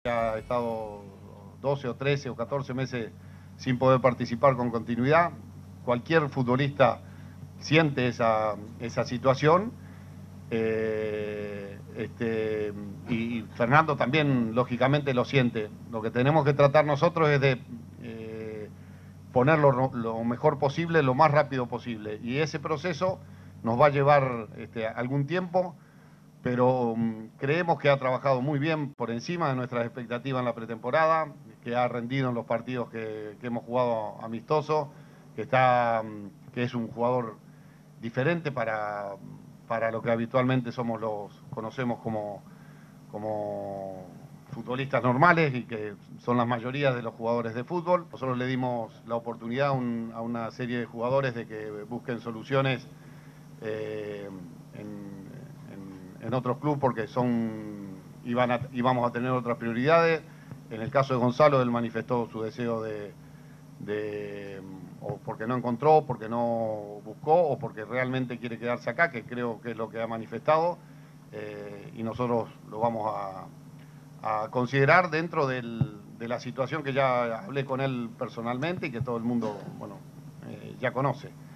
Ha estado 12 o 13 o 14 meses sin poder participar con continuidad. Cualquier futbolista siente esa situación. Y Fernando también, lógicamente, lo siente. Lo que tenemos que tratar nosotros es de ponerlo lo mejor posible, lo más rápido posible. Y ese proceso nos va a llevar algún tiempo, pero creemos que ha trabajado muy bien por encima de nuestras expectativas en la pretemporada, que ha rendido en los partidos que hemos jugado amistosos, que es un jugador diferente para lo que habitualmente conocemos como futbolistas normales y que son la mayoría de los jugadores de fútbol. Nosotros le dimos la oportunidad a una serie de jugadores de que busquen soluciones en otros clubes porque íbamos a tener otras prioridades. En el caso de Gonzalo, él manifestó su deseo o porque no encontró, porque no buscó, o porque realmente quiere quedarse acá, que creo que es lo que ha manifestado, y nosotros lo vamos a considerar dentro de la situación que ya hablé con él personalmente y que todo el mundo, bueno, ya conoce.